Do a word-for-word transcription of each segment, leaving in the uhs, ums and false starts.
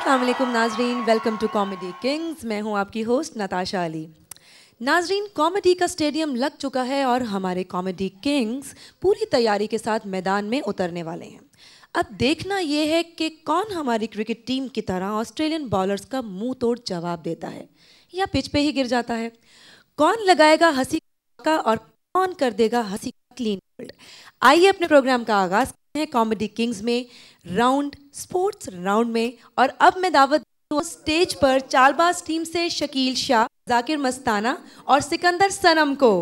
अस्सलाम वालेकुम नाजरीन, वेलकम टू कॉमेडी किंग्स। मैं हूं आपकी होस्ट नताशा अली। नाजरीन, कॉमेडी का स्टेडियम लग चुका है और हमारे कॉमेडी किंग्स पूरी तैयारी के साथ मैदान में उतरने वाले हैं। अब देखना यह है कि कौन हमारी क्रिकेट टीम की तरह ऑस्ट्रेलियन बॉलर्स का मुंह तोड़ जवाब देता है या पिच पे ही गिर जाता है। कौन लगाएगा हंसी का और कौन कर देगा हंसी का क्लीन बोल्ड। आइए अपने प्रोग्राम का आगाज करते हैं कॉमेडी किंग्स में राउंड स्पोर्ट्स राउंड में। और अब मैं दावत दूं स्टेज पर चालबाज टीम से शकील शाह, जाकिर मस्ताना और सिकंदर सनम को।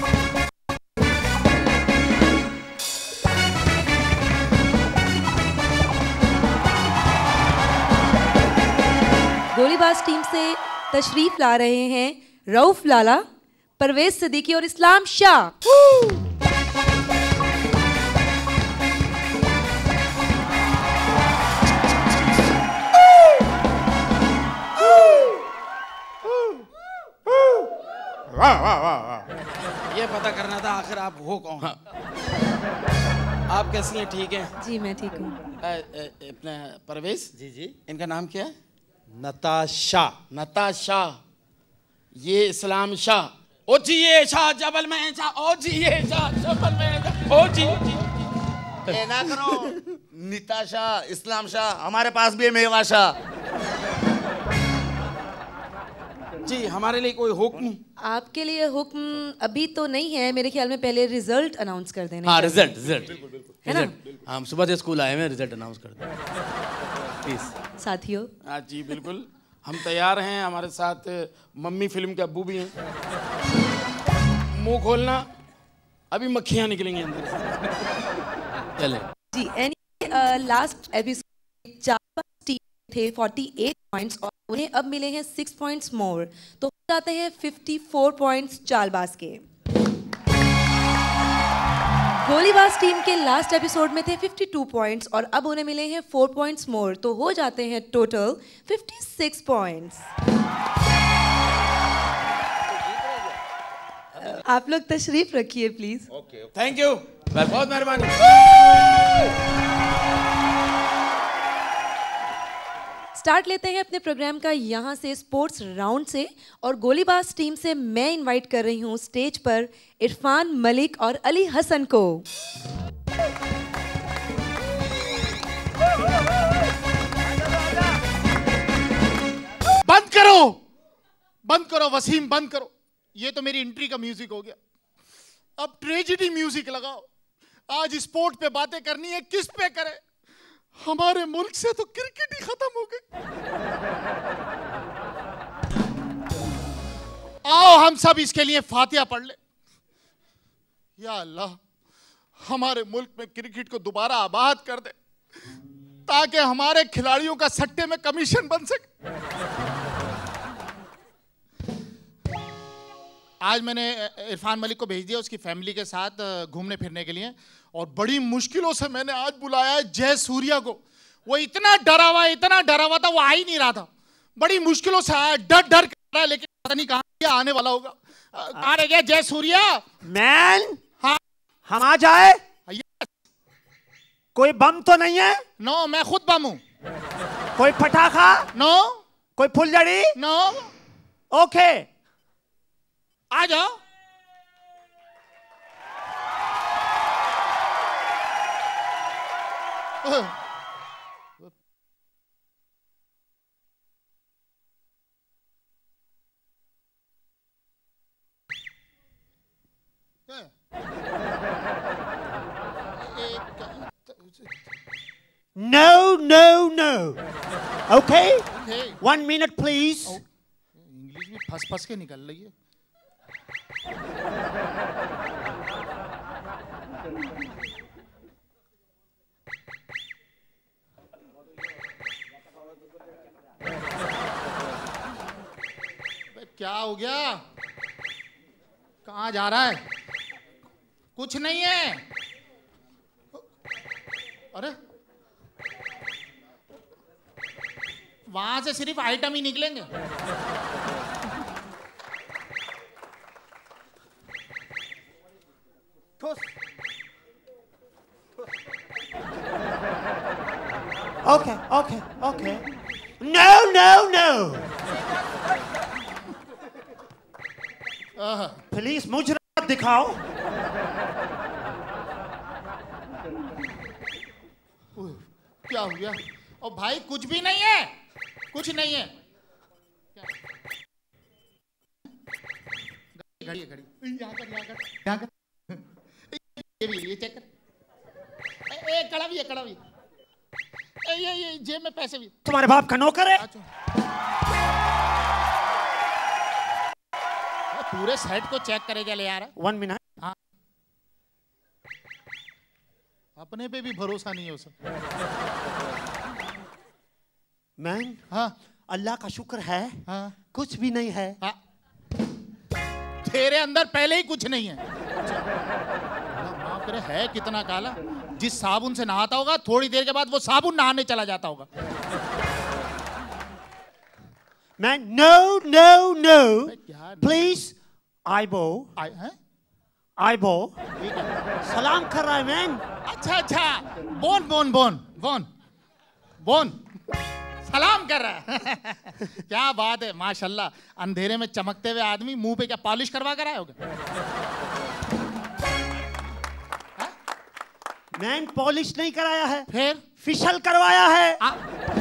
गोलीबाज टीम से तशरीफ ला रहे हैं रऊफ लाला, परवेज सिद्दीकी और इस्लाम शाह। वाह वाह वाह वाह। ये पता करना था आखिर आप हो कौन। हाँ। आप कैसी हैं? ठीक हैं जी, मैं ठीक हूँ। अपने परवेज जी जी। इनका नाम क्या है? नताशा। नताशा। ये इस्लाम शाह। ओ जी ये शाह जबल में शाह। ओ जी ये शाह जबल में शाह। ओ जी ये ना करो। निताशा, इस्लाम शाह, हमारे पास भी है मेवा शाह। जी, हमारे लिए कोई हुक्म? आपके लिए हुक्म अभी तो नहीं है, मेरे ख्याल में पहले रिजल्ट अनाउंस कर देना। हाँ, रिजल्ट रिजल्ट है ना? हम सुबह से स्कूल आए हैं, रिजल्ट अनाउंस कर दें प्लीज साथियों। हाँ जी बिल्कुल, हम तैयार हैं। हमारे साथ मम्मी फिल्म के अब्बू भी हैं। मुंह खोलना, अभी मक्खियाँ निकलेंगी अंदर से। चले जी, एनी लास्ट एपिसोड चार टीम थे अड़तालीस पॉइंट्स और उन्हें अब मिले हैं सिक्स पॉइंट्स मोर, तो हो जाते हैं चौवन पॉइंट्स चालबाज के। गोलीबाज टीम के लास्ट एपिसोड में थे बावन पॉइंट्स और अब उन्हें मिले हैं फोर पॉइंट्स मोर, तो हो जाते हैं टोटल छप्पन पॉइंट्स। आप लोग तशरीफ रखिए प्लीज। ओके, थैंक यू, बहुत मेहरबानी। स्टार्ट लेते हैं अपने प्रोग्राम का यहाँ से स्पोर्ट्स राउंड से, और गोलीबाज टीम से मैं इनवाइट कर रही हूँ स्टेज पर इरफान मलिक और अली हसन को। बंद करो, बंद करो वसीम, बंद करो। ये तो मेरी एंट्री का म्यूजिक हो गया, अब ट्रेजेडी म्यूजिक लगाओ। आज स्पोर्ट पे बातें करनी है, किस पे करें? हमारे मुल्क से तो क्रिकेट ही खत्म हो गई। आओ हम सब इसके लिए फातिहा पढ़ ले। या अल्लाह, हमारे मुल्क में क्रिकेट को दोबारा आबाद कर दे ताकि हमारे खिलाड़ियों का सट्टे में कमीशन बन सके। आज मैंने इरफान मलिक को भेज दिया उसकी फैमिली के साथ घूमने फिरने के लिए, और बड़ी मुश्किलों से मैंने आज बुलाया है जय सूर्या को। वो इतना डरा हुआ इतना डरा हुआ था, वो आ ही नहीं रहा था। बड़ी मुश्किलों से आया, डर डर कर रहा है, लेकिन पता नहीं कहाँ आने वाला होगा। कहाँ रह गया जय सूर्या? मैन, हाँ, हम आ जाए? यस। कोई बम तो नहीं है? नो, मैं खुद बम हूँ। कोई पटाखा? नो। कोई फुलझड़ी? नो। ओके, आ जाओ। No no no. Okay, Okay. One minute please. English भी फंस फंस के निकल रही है। क्या हो गया? कहाँ जा रहा है? कुछ नहीं है। अरे वहां से सिर्फ आइटम ही निकलेंगे। Okay, okay, okay. No, no, no. Please मुझे रात दिखाओ। क्या हो गया? ओ भाई कुछ भी नहीं है, कुछ नहीं है। घड़ी है, घड़ी यहाँ कर, यहाँ कर, यहाँ कर। ये भी, ये चेक कर। ए, ए कड़ा भी है, कड़ा भी। ए, ये ये जेब में पैसे भी। तुम्हारे बाप का नौकर है? पूरे सेट को चेक करेगा ले यार। One minute. हाँ, अपने पे भी भरोसा नहीं है उसे। मैन, हाँ अल्लाह का शुक्र है, हाँ कुछ भी नहीं है। हाँ। तेरे अंदर पहले ही कुछ नहीं है। माफ करे, है कितना काला। जिस साबुन से नहाता होगा थोड़ी देर के बाद वो साबुन नहाने चला जाता होगा। मैन, नो नो नो, क्या प्लीज। आइबो, आए हैं? आइबो ठीक है। सलाम कर रहा है मैन। अच्छा अच्छा, बोन बोन बोन बोन बोन सलाम कर रहा है। क्या बात है, माशाल्लाह। अंधेरे में चमकते हुए आदमी मुंह पे क्या पॉलिश करवा कर आए होगे? मैन, पॉलिश नहीं कराया है, फिर फिशल करवाया है। आ,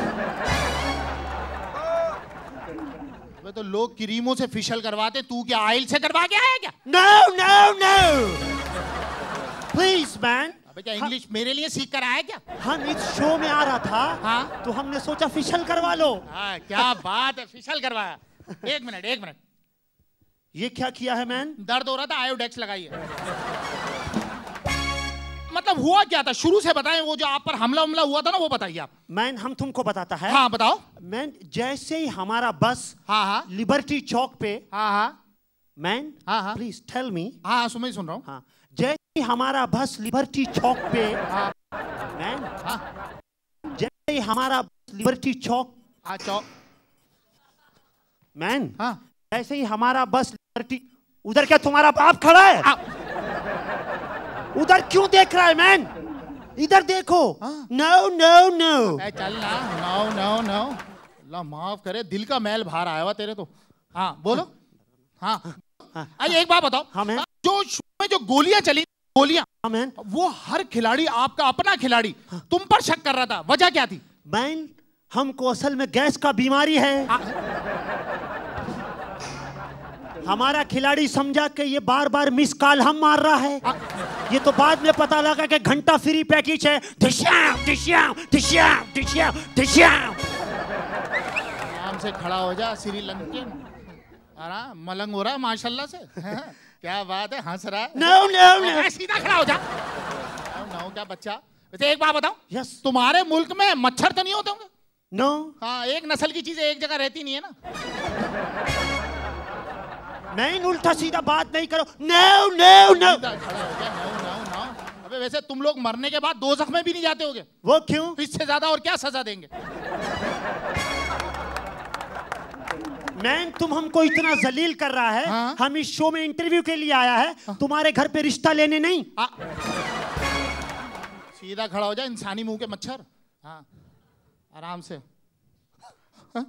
वे तो लोग क्रीमों से फिशल करवाते, तू क्या ऑयल से करवा के आया क्या? No no no, please man. अबे क्या इंग्लिश मेरे लिए सीख कर आया क्या? हम इस शो में आ रहा था, हाँ तो हमने सोचा फिशल करवा लो। हाँ, क्या बात है, फिशल करवाया। एक मिनट एक मिनट, ये क्या किया है मैन? दर्द हो रहा था, आयोडेक्स लगाइए। मतलब हुआ क्या था, शुरू से बताएं। वो जो आप पर हमला हमला हुआ था ना, वो बताइए आप। मैन, हम तुमको बताता है। हाँ बताओ। मैन, जैसे ही हमारा बस हाँ हाँ लिबर्टी चौक पे, हाँ हाँ मैन हाँ हाँ प्लीज टेल मी। हाँ सुन मैं सुन रहा हूँ। हाँ, जैसे ही हमारा बस लिबर्टी चौक पे, हाँ मैन, हाँ जैसे ही हमारा बस लिबर्टी चौक, हाँ चौक, मैन, हाँ जैसे ही हमारा बस लिबर्टी, उधर क्या तुम्हारा बाप खड़ा है? हाँ। उधर क्यों देख रहा है मैन? इधर देखो। नो नो नो, चल ना, नो नो नो, अल्लाह माफ करे, दिल का मैल बाहर आया हुआ तेरे तो। हाँ बोलो। हाँ अरे एक बात बताओ। हाँ मैन। जो शो में जो गोलियां चली, गोलियां, हाँ मैन, वो हर खिलाड़ी, आपका अपना खिलाड़ी तुम पर शक कर रहा था, वजह क्या थी? मैन, हमको असल में गैस का बीमारी है। हमारा खिलाड़ी समझा कि ये बार बार मिस कॉल हम मार रहा है। ये तो बाद में पता लगा कि घंटा फ्री पैकेज है। धिश्याम धिश्याम धिश्याम धिश्याम धिश्याम। आराम से खड़ा हो जा, श्रीलंकन। आराम मलंग हो रहा है माशाल्लाह से। क्या बात है, हंस रहा है। नो नो नो, सीधा खड़ा हो जा। नो क्या बच्चा। वैसे एक बात बताओ, यस, तुम्हारे मुल्क में मच्छर तो नहीं होते होंगे? नो। हाँ, एक नस्ल की चीजें एक जगह रहती नहीं है ना। नहीं, उल्टा सीधा बात नहीं करो। नो नो नो, खड़ा हो गया। No no no. अबे वैसे तुम लोग मरने के बाद दोज़ख में भी नहीं जाते होगे? वो क्यों? इससे ज्यादा और क्या सजा देंगे? मैन, तुम हमको इतना जलील कर रहा है। हाँ? हम इस शो में इंटरव्यू के लिए आया है, हाँ? तुम्हारे घर पे रिश्ता लेने नहीं। आ, सीधा खड़ा हो जा, इंसानी मुंह के मच्छर। हाँ आराम से। हाँ?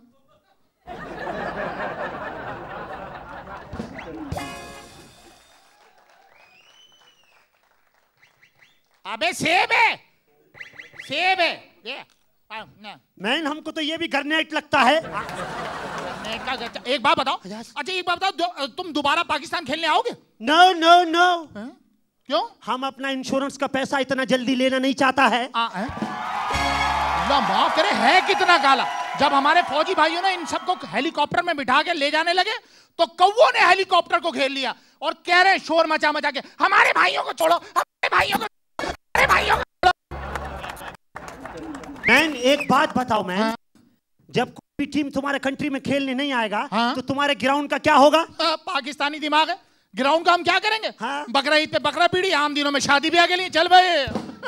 अबे सेब है, सेब है ये। मैन, हमको तो ये भी गरनेट लगता है। एक बात बताओ। अच्छा एक बात बताओ, तुम दोबारा पाकिस्तान खेलने आओगे? No no no. क्यों? हम अपना इंश्योरेंस का पैसा इतना जल्दी लेना नहीं चाहता है। अल्लाह माफ करे, है कितना काला। जब हमारे फौजी भाइयों ने इन सबको हेलीकॉप्टर में बिठा के ले जाने लगे, तो कौवों ने हेलीकॉप्टर को घेर लिया और कह रहे शोर मचा मचा के, हमारे भाइयों को छोड़ो, हमारे भाइयों को, हमारे भाइयों को छोड़ो। मैन, एक बात बताओ मैन, हाँ? जब कोई टीम तुम्हारे कंट्री में खेलने नहीं आएगा, हाँ? तो तुम्हारे ग्राउंड का क्या होगा? हाँ, पाकिस्तानी दिमाग है, ग्राउंड का हम क्या करेंगे? हाँ? बकरा ईद पे बकरा पीड़ी, आम दिनों में शादी ब्याह के लिए चल भाई।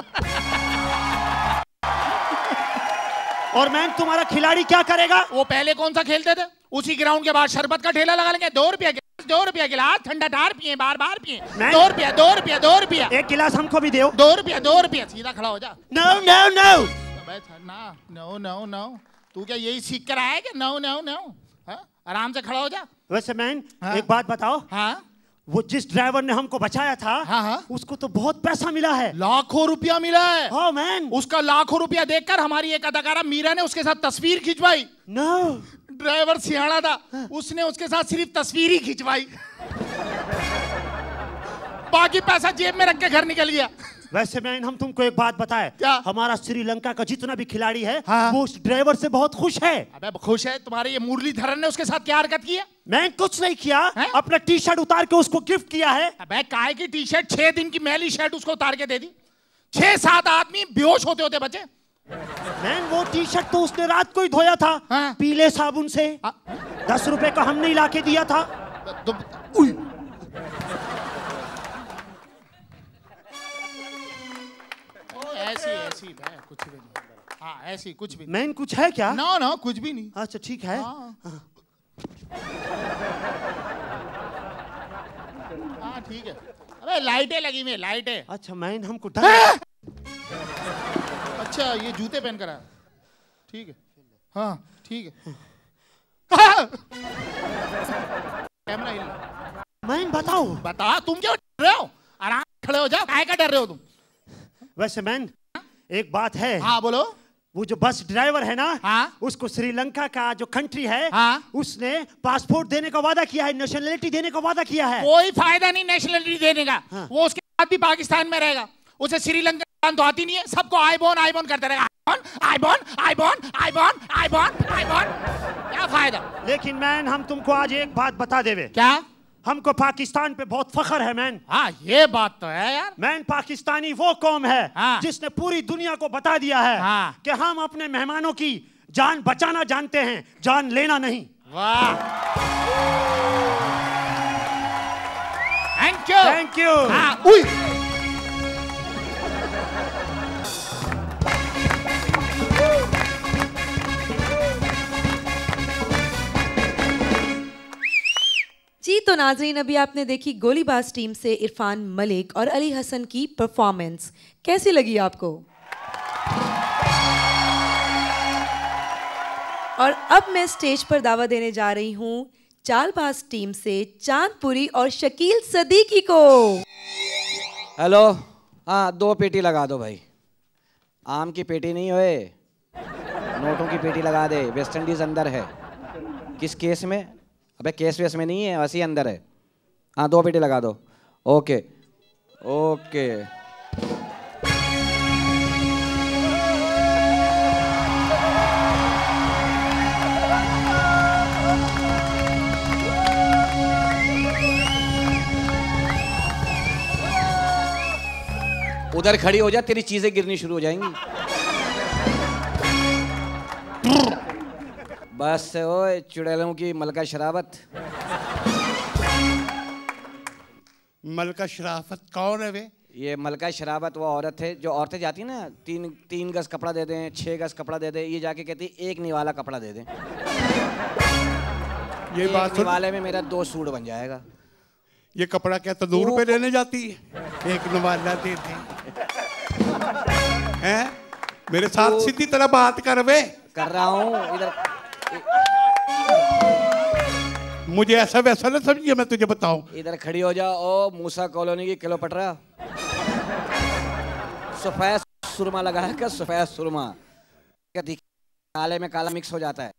और मैन, तुम्हारा खिलाड़ी क्या करेगा? वो पहले कौन सा खेलते थे, उसी ग्राउंड के बाद शरबत का ठेला लगा लेंगे। दो रुपया गिलास, दो रुपया गिलास, ठंडा ठार पिए, बार बार पिए। दो रुपया दो रुपया दो रुपया, एक गिलास हमको भी दो। दो रुपया दो रुपया। सीधा खड़ा हो जा। नो नो नो ना नो नो नो, तू क्या यही सीख कर आया है क्या? नो नो नो, आराम से खड़ा हो जा। वैसे मैन हाँ? एक बात बताओ, हाँ? वो जिस ड्राइवर ने हमको बचाया था, हाँ हाँ? उसको तो बहुत पैसा मिला है। लाखों रुपया मिला है। हाँ मैन। उसका लाखों रुपया देखकर हमारी एक अदाकारा मीरा ने उसके साथ तस्वीर खिंचवाई। नो, ड्राइवर सियाड़ा था, उसने उसके साथ सिर्फ तस्वीर ही खिंचवाई, बाकी पैसा जेब में रख के घर निकल गया। वैसे मैन हम तुमको एक बात बताए, क्या? हमारा श्रीलंका का जितना भी खिलाड़ी है, हाँ? वो उस ड्राइवर से बहुत खुश है। अबे खुश है? तुम्हारे ये मुरलीधरन ने उसके साथ क्या हरकत की है? मैं कुछ नहीं किया, है? अपना टी शर्ट उतार के उसको गिफ्ट किया है। अबे काय की टी शर्ट, छह दिन की मैली शर्ट उसको उतार के दे दी। छह सात आदमी बेहोश होते होते बचे। मैन वो टी शर्ट तो उसने रात को ही धोया था, हाँ? पीले साबुन से। दस रुपए का हमने ही लाके दिया था। तो, उई। ऐसी ऐसी है, कुछ भी नहीं। हाँ ऐसी कुछ भी नहीं। मैन कुछ है क्या? नो नो कुछ भी नहीं। अच्छा ठीक है। हाँ हाँ ठीक है। अबे लाइटें लगी हुई, लाइटें। अच्छा मैन हमको डर। अच्छा ये जूते पहन कर आया, ठीक है। हाँ ठीक है। कैमरा हिल। मैन बताओ। बता तुम क्यों डर रहे हो? आराम से खड़े हो जाओ, काहे का डर रहे हो तुम? वैसे मैन एक बात है। हाँ बोलो। वो जो बस ड्राइवर है ना, हाँ? उसको श्रीलंका का जो कंट्री है, हाँ? उसने पासपोर्ट देने का वादा किया है, नेशनलिटी देने का वादा किया है। कोई फायदा नहीं नेशनलिटी देने का। हाँ? वो उसके बाद भी पाकिस्तान में रहेगा, उसे श्रीलंका तो आती नहीं है, सबको आई बोन आई बोन करते रहेगा। आई बोन आई बोन आई बोन आई बोन आई बोन, क्या फायदा? लेकिन मैन हम तुमको आज एक बात बता देवे। क्या? हमको पाकिस्तान पे बहुत फख्र है मैन। हाँ ये बात तो है यार। मैन पाकिस्तानी वो कौम है, हाँ? जिसने जिसने पूरी दुनिया को बता दिया है, हाँ? कि हम अपने मेहमानों की जान बचाना जानते हैं, जान लेना नहीं। वाह, थैंक यू थैंक यू। हाँ, उई। जी तो नाजरीन, अभी आपने देखी गोलीबाज टीम से इरफान मलिक और अली हसन की परफॉर्मेंस। कैसी लगी आपको? और अब मैं स्टेज पर दावा देने जा रही हूँ चालबाज टीम से चांदपुरी और शकील सदीकी को। हेलो, हाँ दो पेटी लगा दो भाई। आम की पेटी नहीं होए, नोटों की पेटी लगा दे। वेस्ट इंडीज अंदर है। किस केस में? अबे केस वेस में नहीं है, वैसे ही अंदर है। हाँ दो पेटी लगा दो। Okay okay. उधर खड़ी हो जा, तेरी चीजें गिरनी शुरू हो जाएंगी। बस ओए चुड़ैलों की मलका शराबत। मलका शराफत कौन है वे? ये मलका शराबत वो औरत है जो औरतें जाती है ना, तीन तीन गज कपड़ा दे दें, छह गज कपड़ा दे दें, ये जाके कहती है एक निवाला कपड़ा दे दें। ये बात एक निवाले में मेरा दो सूट बन जाएगा। ये कपड़ा क्या तंदूर पे लेने जाती है? एक नवाला दे दे। हैं? मेरे साथ सीधी तरह बात कर वे। कर रहा हूँ इधर। मुझे ऐसा वैसा ना समझिए, मैं तुझे बताऊं। इधर खड़ी हो जा। ओ मूसा कॉलोनी की किलो पटरा, सफेद सुरमा लगा है क्या? सफेद सुरमा काले में काला मिक्स हो जाता है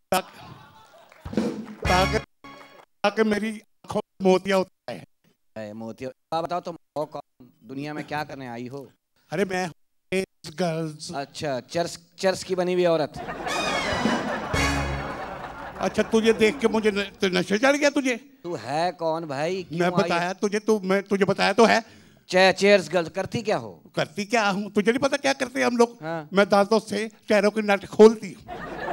ताकि ताकि मेरी आंखों में मोतिया होता है। मोतिया। आप बताओ तुम हो कौन? दुनिया में क्या करने आई हो? अरे मैं गर्ल्स। अच्छा, चर्च चर्च की बनी हुई औरत। अच्छा तुझे देख के मुझे न, तो नशे चढ़ गया तुझे? तू है कौन भाई? मैं बताया तुझे, तू मैं तुझे बताया तो है। चेयर्स गर्ल करती क्या हो? करती क्या हूँ तुझे नहीं पता क्या करते हैं हम लोग? हाँ। मैं दांतों से चेहरों की नट खोलती हूँ।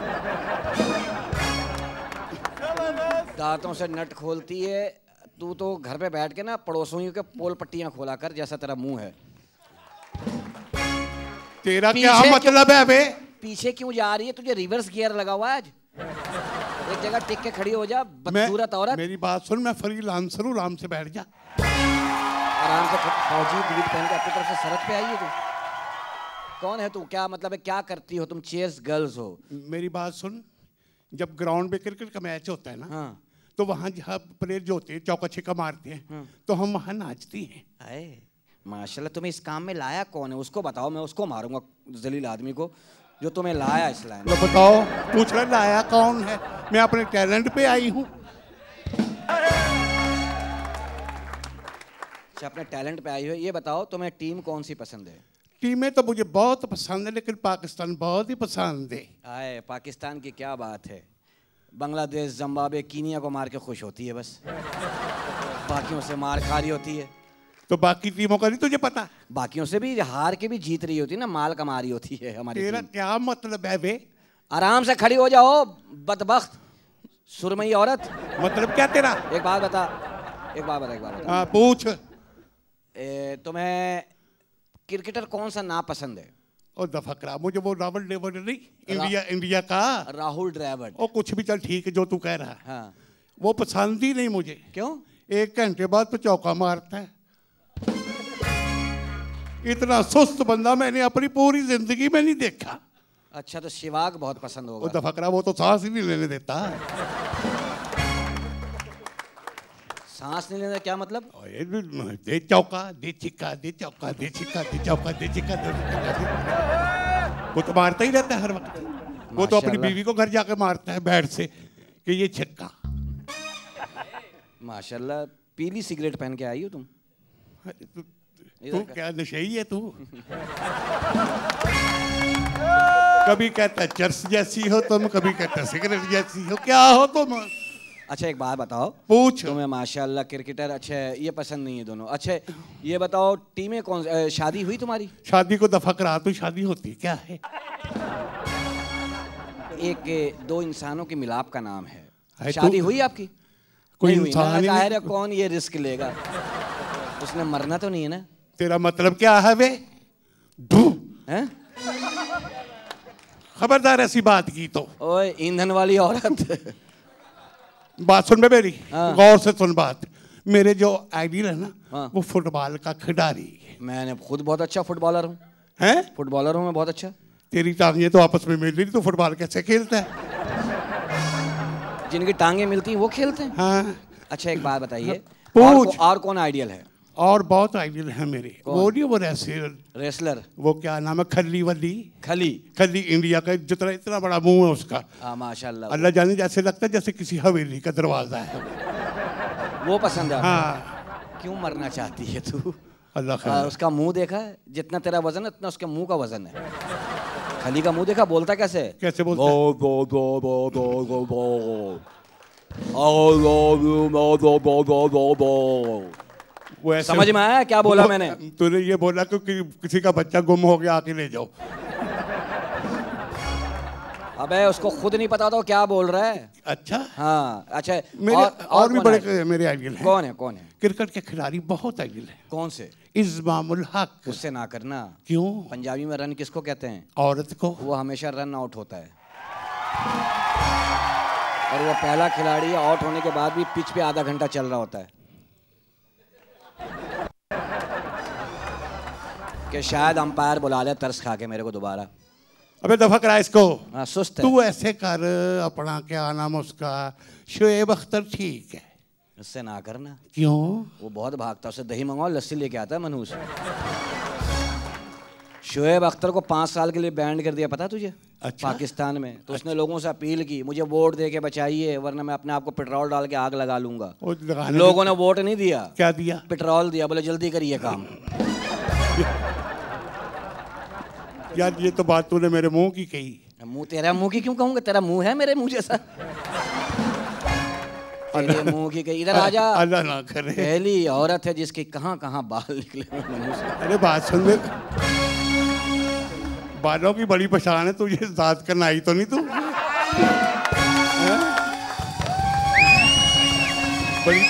दांतों से नट खोलती है? तू तो घर पे बैठ के ना पड़ोसियों के पोल पट्टियां खोला कर, जैसा तेरा मुंह है। तेरा क्या मतलब है बे? पीछे क्यों जा रही है? तुझे रिवर्स गियर लगा हुआ है आज। एक जगह टिक के खड़ी हो जा, बदसूरत औरत। मेरी बात सुन, मैं फ्रीलांसर हूँ, आराम से बैठ जा। आराम से फौजी बीट पहन के अपनी तरफ से सरहद पे आई है तू। कौन है तू? क्या मतलब है? क्या करती हो तुम? चेयर्स गर्ल्स हो? मेरी बात सुन, जब ग्राउंड में क्रिकेट का मैच होता है ना, हाँ। तो वहाँ जहाँ प्लेयर जो होते हैं चौका छक्का मारते हैं, हाँ। तो हम वहाँ नाचते हैं। अरे माशाल्लाह, तुम्हें इस काम में लाया कौन है? उसको बताओ, मैं उसको मारूंगा जलील आदमी को जो तुम्हें लाया इस लाइन में। तो बताओ, पूछ रहा लाया कौन है? मैं अपने टैलेंट पे आई हूँ। अच्छा, अपने टैलेंट पे आई हो। ये बताओ तुम्हें टीम कौन सी पसंद है? टीमें तो मुझे बहुत पसंद है, लेकिन पाकिस्तान बहुत ही पसंद है। आए, पाकिस्तान की क्या बात है, बांग्लादेश, जिम्बाब्वे, कीनिया को मार के खुश होती है बस, बाकियों से मार खा रही होती है। तो बाकी टीमों का नहीं तुझे पता? बाकियों से भी हार के भी जीत रही होती है ना, माल कमा रही होती है हमारी तेरा टीम। क्या मतलब है बे? आराम से खड़ी हो जाओ बदबख्त सुरमई औरत। मतलब क्या तेरा? एक बात बता, एक बात बता, एक बात बता। हाँ पूछ। ए, तुम्हें क्रिकेटर कौन सा नापसंद है? और दफकरा, मुझे वो रावल डेवल नहीं, इंडिया इंडिया का राहुल ड्राविड। और कुछ भी, चल ठीक है जो तू कह रहा है, हाँ। वो पसंद ही नहीं मुझे। क्यों? एक घंटे बाद तो चौका मारता है। इतना सुस्त बंदा मैंने अपनी पूरी जिंदगी में नहीं देखा। अच्छा, तो शिवाग बहुत पसंद वो होगा। दफकरा, वो तो सांस ही नहीं लेने देता। सांस नहीं लेना क्या मतलब? दे चौका, दे छिक्का, दे चौका, दे छिक्का, दे चौका, दे छिक्का, दे छिक्का। वो तो मारता ही रहता है हर वक्त। वो तो अपनी बीवी को घर जाकर मारता है बैट से कि ये छिक्का। माशाल्लाह, पीली सिगरेट पहन के आई हो तुम। तू, तू क्या नशेई है तू? कभी कहता चर्च जैसी हो तुम, कभी कहता सिगरेट जैसी हो, क्या हो तुम? अच्छा, एक बात बताओ। पूछ। तुम्हें माशाल्लाह क्रिकेटर अच्छे ये पसंद नहीं है दोनों। अच्छा ये बताओ, टीमें कौन, अ, शादी हुई तुम्हारी? शादी को दफा करा, तो शादी होती क्या है? एक दो इंसानों के मिलाप का नाम है, है शादी तो, हुई आपकी? कोई नहीं इंसान हुई ही ना, जाहिर है नहीं। कौन ये रिस्क लेगा, उसने मरना तो नहीं है ना। तेरा मतलब क्या है वे? हैं? खबरदार ऐसी बात की तो। ओए ईंधन वाली औरत। बात सुन बे मेरी, हाँ। गौर से सुन बात। मेरे जो आइडियल है ना, हाँ। वो फुटबॉल का खिलाड़ी है। मैंने खुद बहुत अच्छा फुटबॉलर हूँ। हैं? फुटबॉलर हूँ मैं बहुत अच्छा। तेरी टांगें तो आपस में मिल रही, तो फुटबॉल कैसे खेलता है? जिनकी टांगे मिलती हैं वो खेलते हैं। हाँ। अच्छा एक बात बताइए, पूछ। और, को, और कौन आइडियल है? और बहुत आइडियल है मेरे। वो नहीं, वो रेसलर, रेसलर, वो क्या नाम है, खली वली। खली खली, इंडिया का जितना इतना बड़ा मुंह है उसका, हाँ माशाल्लाह, अल्लाह जाने जैसे लगता है जैसे किसी हवेली का दरवाजा है। वो पसंद है। हाँ। क्यों मरना चाहती है तू? अल्लाह आ, खैर। उसका मुंह देखा है? जितना तेरा वजन है उतना उसके मुंह का वजन है। खली का मुंह देखा, बोलता कैसे है? कैसे बोलता है? बो बो बो बो बो बो बो I love you, बो बो बो बो बो बो। वो ऐसे समझ में आया क्या बोला मैंने? तूने ये बोला कि कि किसी का बच्चा गुम हो गया, आके ले जाओ। अबे उसको खुद नहीं पता तो क्या बोल रहा है? अच्छा। हाँ अच्छा। मेरे और, और, और भी कौन बड़े है? मेरे आइडियल हैं। कौन है? कौन है? क्रिकेट के खिलाड़ी बहुत आइडियल है। कौन से? इस्मामुल हक। उससे ना करना। क्यों? पंजाबी में रन किसको कहते हैं? औरत को। वो हमेशा रन आउट होता है, और वो पहला खिलाड़ी आउट होने के बाद भी पिच पे आधा घंटा चल रहा होता है कि शायद अंपायर बुला ले तरस खा के मेरे को दोबारा। अबे दफा करा इसको। हाँ सुस्त है। तू ऐसे कर, अपना क्या नाम उसका, शोएब अख्तर ठीक है। उससे ना करना। क्यों? वो बहुत भागता, उससे दही मंगाओ, लस्सी लेके आता है मनहूस। शोएब अख्तर को पाँच साल के लिए बैन कर दिया, पता तुझे? अच्छा? पाकिस्तान में। तो उसने लोगों से अपील की, मुझे वोट दे के बचाइए वरना मैं अपने आप को पेट्रोल डाल के आग लगा लूंगा। लोगों ने वोट नहीं दिया। क्या दिया? पेट्रोल दिया, बोले जल्दी करिए काम। यार ये तो बात तूने मेरे मुंह की कही। मुंह तेरा मुंह की क्यों कहूंगा? तेरा मुंह है मेरे मुंह जैसा। तेरे मुंह की कही। इधर आजा। अल्लाह ना करे। पहली औरत है जिसके कहाँ कहाँ बाल निकले। अरे बात सुन ले, बालों की बड़ी पहचान है, तुझे दांत करना आई तो नहीं तू? बड़ी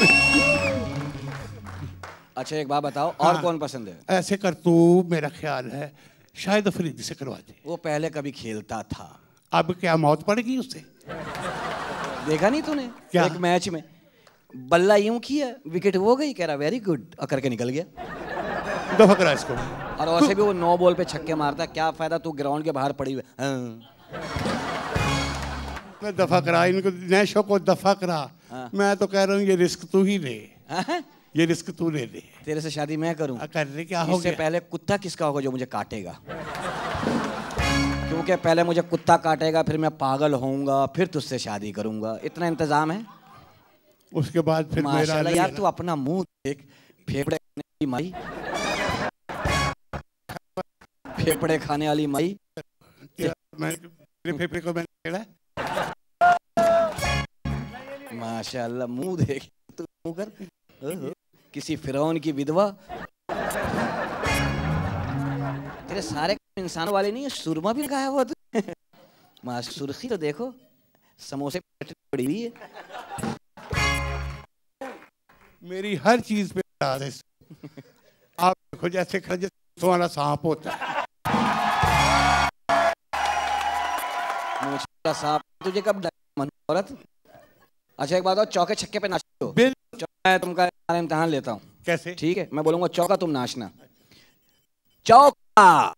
अच्छा एक बात बताओ, और हाँ। कौन पसंद है? ऐसे कर तू, मेरा ख्याल है शायद अफरीदी से करवा दे। वो पहले कभी खेलता था। अब क्या मौत पड़ेगी उसे? देखा नहीं तूने? क्या? एक मैच में बल्ला यूं किया, विकेट हो गई, कह रहा वेरी गुड, और करके निकल गया। दफा करा इसको। और वैसे भी वो नो बॉल पे छक्के मारता, क्या फायदा तू ग्राउंड के बाहर पड़ी हुई। हाँ। मैं दफा करा इनको, नैशो को दफा करा। हाँ। मैं तो कह रहा हूँ ये रिस्क तू ही ले, हाँ? ये रिस्क तू ले ले। तेरे से शादी मैं करूं? कर ले, क्या हो इससे गया? पहले कुत्ता किसका होगा जो मुझे काटेगा? क्योंकि पहले मुझे कुत्ता काटेगा, फिर मैं पागल होऊंगा, फिर तुझसे शादी करूंगा। इतना इंतजाम है। उसके बाद फिर मेरा माशाल्लाह यार, तू अपना मुंह देख, फेफड़े खाने वाली माई, फेफड़े खाने वाली माई। मैं तेरे फेफड़े को मैंने छेड़ा? माशाल्लाह, मुंह देख, तू मुंह कर। ओहो, किसी फिरौन की विधवा। तेरे सारे इंसानों वाले नहीं है, सुरमा भी लगाया हुआ तू। मां सुर्खी तो देखो, समोसे पड़ी हुई है। मेरी हर चीज पे डाल है। आप देखो जैसे खरज वाला सांप होता है। मुझे सांप तुझे कब मन औरत? अच्छा एक बात और, चौके छक्के पे नाचो। मैं तुमका इम्तिहान लेता हूँ। कैसे? ठीक है, मैं बोलूंगा चौका, तुम नाचना। चौका।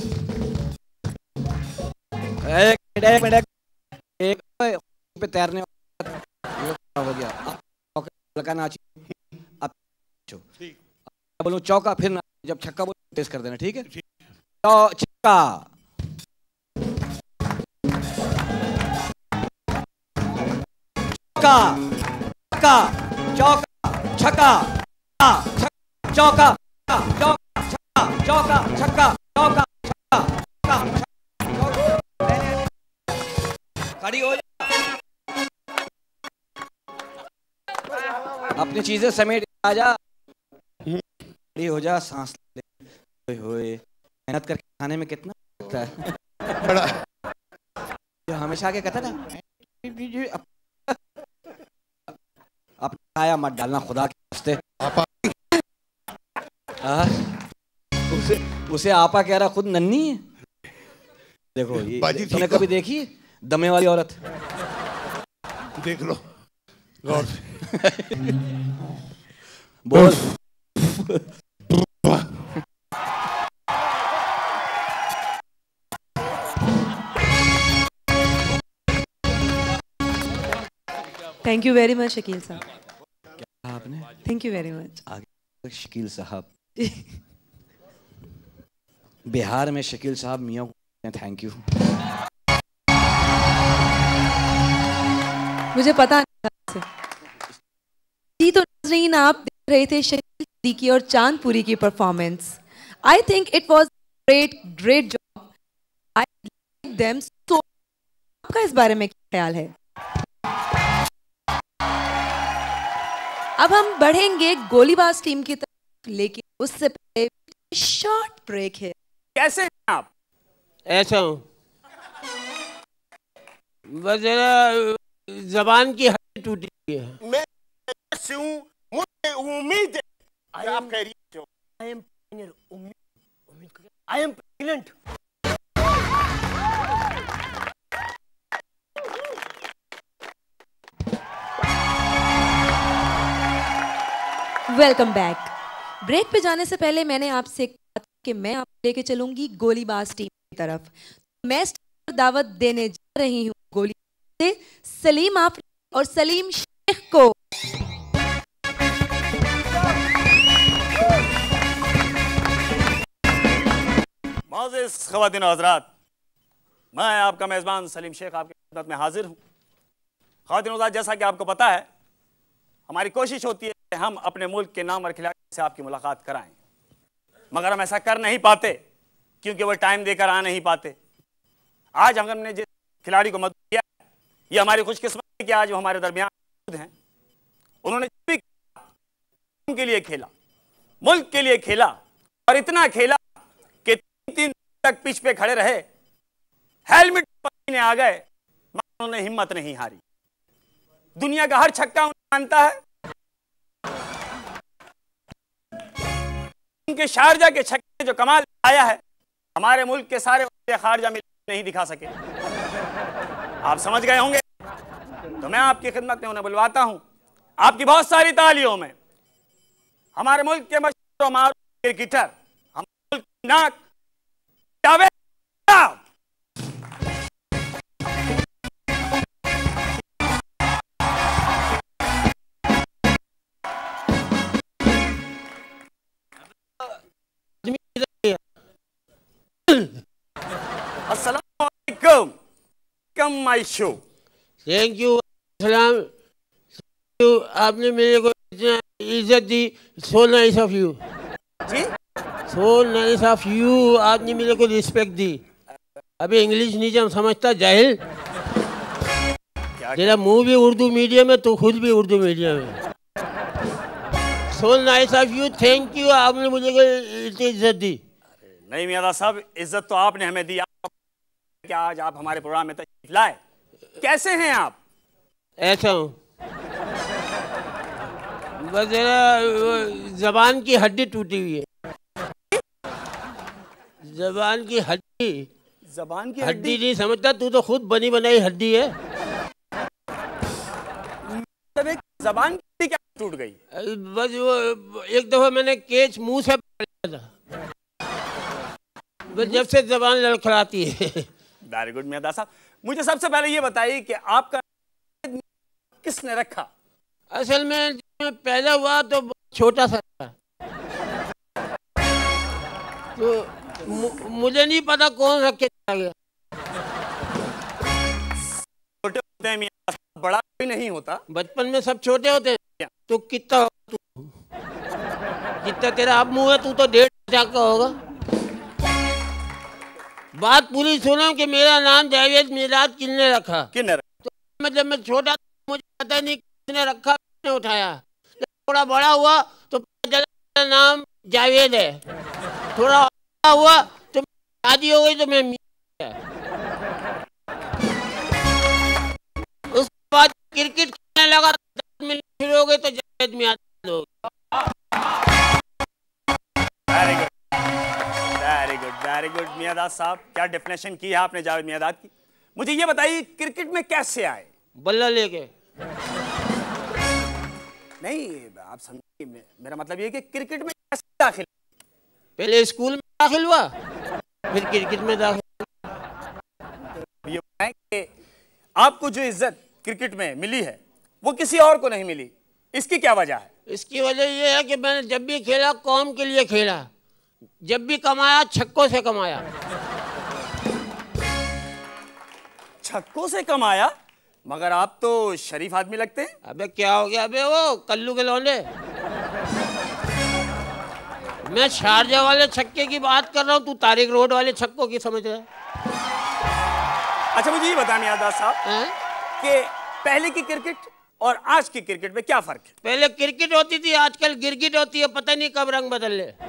एक मिनट एक मिनट एक पे तैरने हो गया। चौका नाची, अब मैं बोलूं चौका, फिर ना, जब छक्का बोलो तेज कर देना। ठीक है? छक्का, चौका, चौका, छक्का, चौका, चौका, छक्का, चौका, छक्का, चौका, छक्का, खड़ी हो जा, अपनी चीजें समेट आ जा, खड़ी हो जा, सांस ले। होए होए, मेहनत करके खाने में कितना लगता है। बड़ा हमेशा क्या कहता था, अपना खाया मत डालना खुदा के वास्ते। उसे उसे आपा कह रहा, खुद नन्ही है। देखो ये तुमने कभी देखी दमे वाली औरत? देख लो गौर से। बोल। Thank you very much Shakeel साहब। क्या आपने? Thank you very much. आगे शकील साहब। बिहार में शकील साहब मियाँ को थैंक यू। मुझे पता नहीं। जी तो नाज़रीन, आप देख रहे थे शकील सिद्दीकी और चांदपुरी की performance. I think it was great great job. I like them so. आपका इस बारे में क्या ख्याल है? अब हम बढ़ेंगे गोलीबाज टीम की तरफ, लेकिन उससे पहले शॉर्ट ब्रेक है। कैसे हैं आप? ऐसा हूँ, बस जरा जबान की हड्डी टूटी हुई है। मैं ऐसे हूँ, मुझे उम्मीद है कि आप खैरियत हो। आई एम उम्मीद I am pregnant. Welcome back. Break पे जाने से पहले मैंने आपसे कहा कि मैं आपको लेके चलूंगी गोलीबाज टीम की तरफ। मैं दावत देने जा रही हूँ गोली से सलीम आफरीदी और सलीम शेख को। मोअज़्ज़िज़ ख़वातीन और हज़रात, मैं आपका मेज़बान सलीम शेख आपकी खिदमत में हाजिर हूँ। ख़वातीन और हज़रात, जैसा कि आपको पता है, हमारी कोशिश होती है कि हम अपने मुल्क के नामवर खिलाड़ी से आपकी मुलाकात कराएं, मगर हम ऐसा कर नहीं पाते क्योंकि वो टाइम देकर आ नहीं पाते। आज हमने जिस खिलाड़ी को मदद किया, ये हमारी खुशकिस्मती है कि आज वो हमारे दरमियान मौजूद हैं। उन्होंने जो भी के लिए खेला, मुल्क के लिए खेला, और इतना खेला कि तीन तीन तक पिच पे खड़े रहे, हेलमेट पसीने आ गए, मगर उन्होंने हिम्मत नहीं हारी। दुनिया का हर छक्का उन्हें मानता है। उनके शारजा के छक्के जो कमाल आया है, हमारे मुल्क के सारे खारजा में नहीं दिखा सके। आप समझ गए होंगे, तो मैं आपकी खिदमत में उन्हें बुलवाता हूं। आपकी बहुत सारी तालियों में हमारे मुल्क के मशहूर और मारूफ क्रिकेटर, हमारे मुल्क की नाक Javed. Welcome come my show. Thank you सलाम। आपने मेरे को इतना इज्जत दी। सो नाइस ऑफ यू जी, सो नाइस ऑफ यू। आपने मेरे को रिस्पेक्ट दी। अभी इंग्लिश नहीं जब समझता जाहिल। तेरा मुंह भी उर्दू मीडियम है, तो खुद भी उर्दू मीडियम है। So nice of you, thank you. आपने मुझे को इतनी इज्जत दी। नहीं मियां साहब, इज्जत तो आपने हमें दी। क्या आज आप हमारे प्रोग्राम में तशरीफ लाए? कैसे हैं आप? ऐसा हूँ, बस जरा जबान की हड्डी टूटी हुई है। जबान की हड्डी। जबान की हड्डी नहीं समझता तू, तो खुद बनी बनाई हड्डी है। जबान की क्या टूट गई? बस वो एक दफा मैंने केच मुंह से पकड़ा था, बस जब से जबान लड़खड़ाती है। वेरी गुड मियां साहब, मुझे सबसे पहले ये बताइए कि आपका किसने रखा? असल में जब मैं पैदा हुआ तो छोटा सा था, तो मुझे नहीं पता कौन रख के चला गया। छोटे होते हैं मियां साहब, बड़ा कोई नहीं होता। बचपन में सब छोटे होते हैं। तो कितना तू जितना तेरा अब मुंह है, तू तो डेढ़ लाख का होगा। बात पूरी सुनो कि मेरा नाम जावेद मिराज किसने रखा? किसने रखा? तो मैं जब मैं छोटा था मुझे पता नहीं किसने रखा, किसने उठाया। जब थोड़ा बड़ा हुआ तो पता चला नाम जावेद है। थोड़ा बड़ा हुआ तो शादी हो गई तो मैं उसके बाद क्रिकेट खेलने लगा, शुरू हो गई तो जावेद मिराज हो गया। Very good, very good, very good Miandad साहब, क्या डेफिनेशन की है आपने जावेद मियादाद की। मुझे ये बताइए क्रिकेट में कैसे आए? बल्ला लेके। नहीं, आप समझिए, मेरा मतलब ये कि क्रिकेट में कैसे दाखिल? पहले स्कूल में दाखिल हुआ, फिर क्रिकेट में दाखिल। ये बताएं कि आपको जो इज्जत क्रिकेट में मिली है वो किसी और को नहीं मिली, इसकी क्या वजह है? इसकी वजह ये है कि मैंने जब भी खेला कौम के लिए खेला, जब भी कमाया छक्कों से कमाया। छक्कों से कमाया? मगर आप तो शरीफ आदमी लगते हैं। अबे क्या हो गया? अबे वो कल्लू के लौंडे, मैं शारजा वाले छक्के की बात कर रहा हूँ, तू तारिक रोड वाले छक्कों की समझ रहा है। अच्छा मुझे ये बता मियादाद साहब कि पहले की क्रिकेट और आज की क्रिकेट में क्या फर्क है? पहले क्रिकेट होती थी, आजकल गिरगिट होती है, पता नहीं कब रंग बदल ले।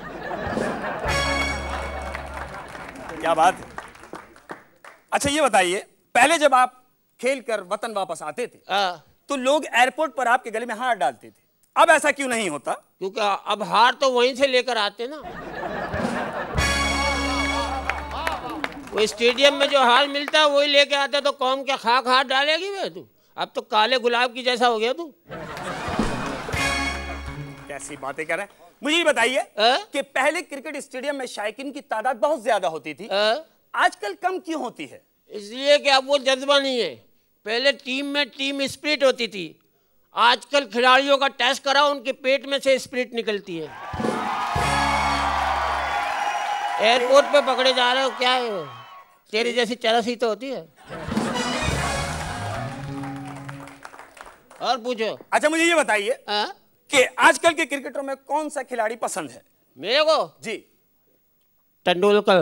क्या बात है। अच्छा ये बताइए, पहले जब आप खेल कर वतन वापस आते थे तो लोग एयरपोर्ट पर आपके गले में हाथ डालते थे, अब ऐसा क्यों नहीं होता? क्योंकि अब हार तो वहीं से लेकर आते ना। वो स्टेडियम में जो हार मिलता है वही लेके आता, तो कौम क्या खाक हाथ डालेगी वे तू? अब तो काले गुलाब की जैसा हो गया तू। कैसी बातें कर रहे हैं। मुझे ये बताइए कि पहले क्रिकेट स्टेडियम में शायकीन की तादाद बहुत ज्यादा होती थी, आजकल कम क्यों होती है? इसलिए कि अब वो जज्बा नहीं है। पहले टीम में टीम स्पिरिट होती थी, आजकल खिलाड़ियों का टेस्ट करा, उनके पेट में से स्पिरिट निकलती है। एयरपोर्ट पे पकड़े जा रहे हो, क्या है वो? तेरी जैसी चरसी तो होती है। और पूछो। अच्छा मुझे ये बताइए कि आजकल के क्रिकेटरों में कौन सा खिलाड़ी पसंद है? मेरे को जी तेंदुलकर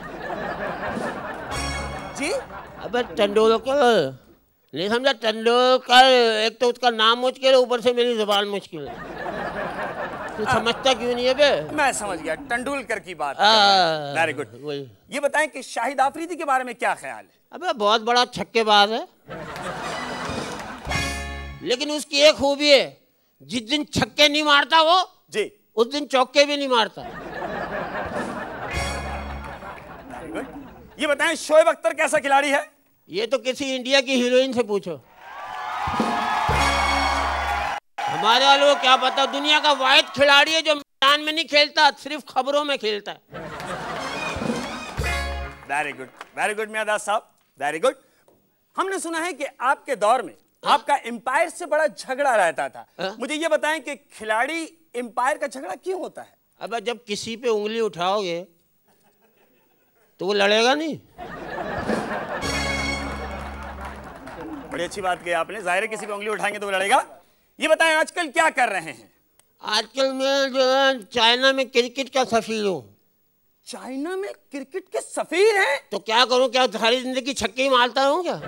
जी। अबे तेंदुलकर नहीं समझा? तेंदुलकर, एक तो उसका नाम मुश्किल है, ऊपर से मेरी जुबान मुश्किल है। तू समझता क्यों नहीं है बे? मैं समझ गया, तेंदुलकर की बात। Very good. ये बताएं कि शाहिद आफरीदी के बारे में क्या ख्याल है? अबे बहुत बड़ा छक्केबाज है, लेकिन उसकी एक खूबी है, जिस दिन छक्के नहीं मारता वो जी, उस दिन चौके भी नहीं मारता। ये बताएं शोएब अख्तर कैसा खिलाड़ी है? ये तो किसी इंडिया की हीरोइन से पूछो, हमारे वालों को क्या पता। दुनिया का वाहिद खिलाड़ी है जो मैदान में नहीं खेलता, सिर्फ खबरों में खेलता है। Very good, very good Miandad साहब, वेरी गुड। हमने सुना है कि आपके दौर में आपका एम्पायर से बड़ा झगड़ा रहता था। आ? मुझे ये बताएं कि खिलाड़ी एम्पायर का झगड़ा क्यों होता है? अब जब किसी पे उंगली उठाओगे तो वो लड़ेगा नहीं। बड़ी अच्छी बात कही आपने, जाहिर है किसी पे उंगली उठाएंगे तो वो लड़ेगा। ये बताएं आजकल क्या कर रहे हैं? आजकल मैं जो है चाइना में क्रिकेट का सफीर हूँ। चाइना में क्रिकेट के सफीर हैं? तो क्या करूँ, क्या सारी जिंदगी छक्के ही मारता रहूँ क्या?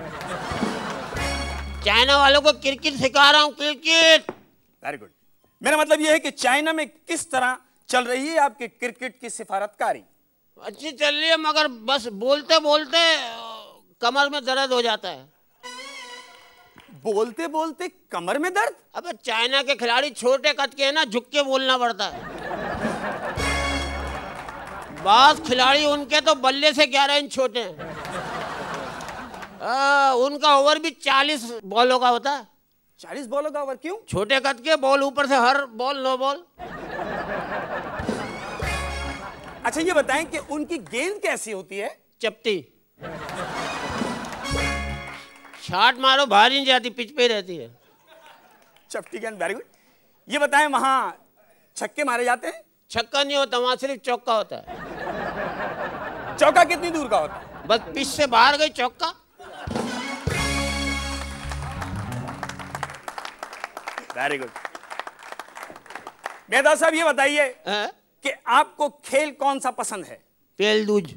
चाइना वालों को क्रिकेट सिखा रहा हूँ, क्रिकेट। Very good. मेरा मतलब ये है कि चाइना में किस तरह चल रही है आपके क्रिकेट की सिफारतकारी? अच्छी चल रही है, मगर बस बोलते बोलते कमर में दर्द हो जाता है। बोलते बोलते कमर में दर्द? अबे चाइना के खिलाड़ी छोटे कद के हैं ना, झुक के बोलना पड़ता है। बास खिलाड़ी उनके तो बल्ले से ग्यारह इंच छोटे हैं। आ, उनका ओवर भी चालीस बॉलों का होता है। चालीस बॉलों का ओवर? क्यों? छोटे कद के बॉल, ऊपर से हर बॉल नो बॉल। अच्छा ये बताएं कि उनकी गेंद कैसी होती है? चपटी। शॉट मारो बाहर नहीं जाती, पिच पे रहती है। चपटी गेंद, वेरी गुड। ये बताएं वहां छक्के मारे जाते हैं? छक्का नहीं होता, वहां सिर्फ चौका होता है। चौका कितनी दूर का होता है? बस पिच से बाहर गई चौका। Very good. मेहता साहब ये बताइए कि आपको खेल कौन सा पसंद है? पेलदूज।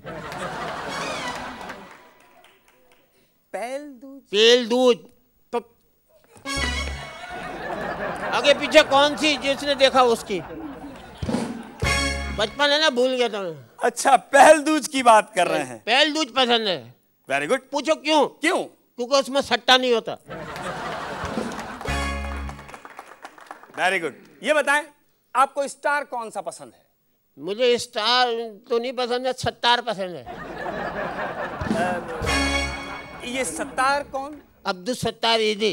पेलदूज? पेलदूज। तो आगे पीछे कौन सी जिसने देखा उसकी? बचपन है ना, भूल गया था मैं। अच्छा, पेलदूज की बात कर रहे हैं। पेलदूज पसंद है। Very good. पूछो क्यों? क्यों? क्योंकि उसमें सट्टा नहीं होता। Very good. ये बताएं आपको स्टार कौन सा पसंद है? मुझे स्टार तो नहीं पसंद है, सत्तार पसंद है। ये सत्तार कौन? अब्दुल सत्तार ईदी।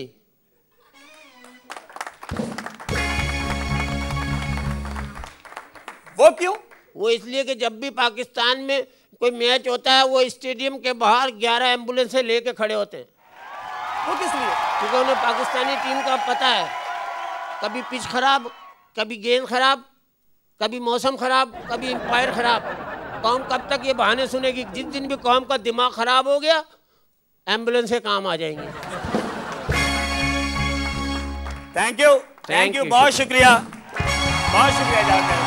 वो क्यों? वो इसलिए कि जब भी पाकिस्तान में कोई मैच होता है, वो स्टेडियम के बाहर ग्यारह एम्बुलेंस से लेके खड़े होते हैं। वो किस लिए? क्योंकि उन्हें पाकिस्तानी टीम का पता है, कभी पिच खराब, कभी गेंद खराब, कभी मौसम खराब, कभी अंपायर खराब। कौम कब तक ये बहाने सुनेगी? जिस दिन भी कौम का दिमाग खराब हो गया, एम्बुलेंस से काम आ जाएंगे। थैंक यू, थैंक यू, बहुत शुक्रिया, बहुत शुक्रिया जाकर।